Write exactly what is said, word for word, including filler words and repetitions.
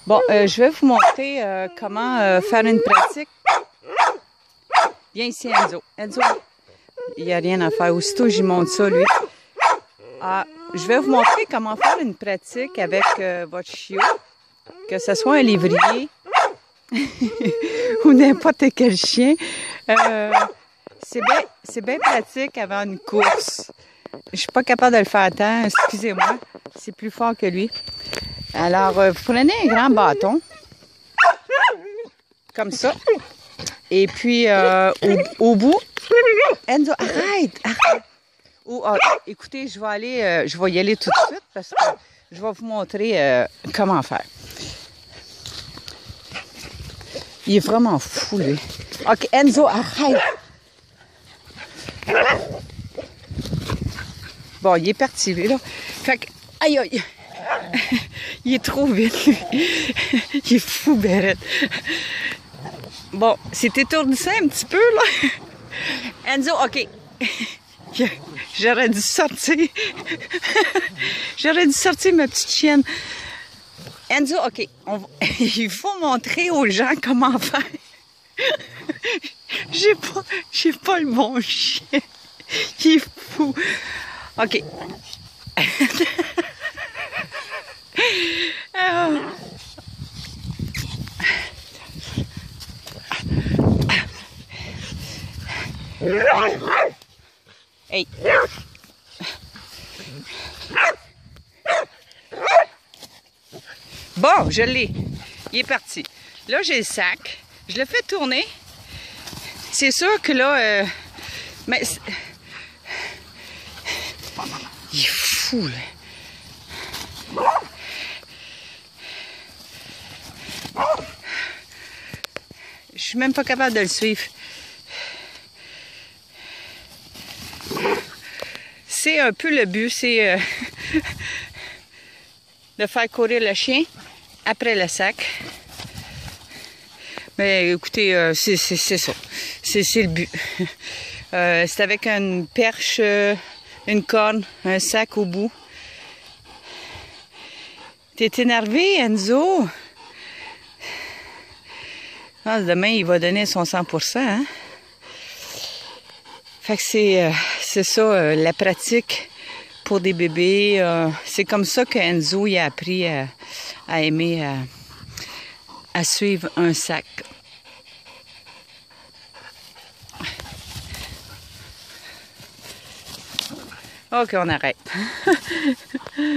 Bon, euh, je vais vous montrer euh, comment euh, faire une pratique. Viens ici, Enzo. Enzo, il n'y a rien à faire. Aussitôt, j'y montre ça, lui. Ah, je vais vous montrer comment faire une pratique avec euh, votre chiot. Que ce soit un lévrier ou n'importe quel chien. Euh, c'est bien, c'est bien pratique avant une course. Je suis pas capable de le faire à temps, excusez-moi. C'est plus fort que lui. Alors, euh, vous prenez un grand bâton. Comme ça. Et puis, euh, au, au bout... Enzo, arrête! arrête. Ou, ah, écoutez, je vais aller... Euh, je vais y aller tout de suite parce que je vais vous montrer euh, comment faire. Il est vraiment fou, lui. OK, Enzo, arrête! Bon, il est parti, lui, là. Fait que... Aïe, aïe! Il est trop vite, lui. Il est fou, Bérette. Bon, c'est étourdissant un petit peu, là. Enzo, OK. J'aurais dû sortir. J'aurais dû sortir ma petite chienne. Enzo, OK. On va... Il faut montrer aux gens comment faire. J'ai pas, j'ai pas le bon chien. Il est fou. OK. Oh. Hey. Bon, je l'ai. Il est parti. Là, j'ai le sac. Je le fais tourner. C'est sûr que là... Euh, mais... Il est fou, là. Je suis même pas capable de le suivre. C'est un peu le but, c'est euh, de faire courir le chien après le sac. Mais écoutez, euh, c'est ça. C'est le but. Euh, c'est avec une perche, euh, une corne, un sac au bout. T'es énervé, Enzo? Ah, demain, il va donner son cent pour cent. Hein? Fait que c'est euh, c'est ça, euh, la pratique pour des bébés. Euh, c'est comme ça que Enzo il a appris à, à aimer, à, à suivre un sac. OK, on arrête.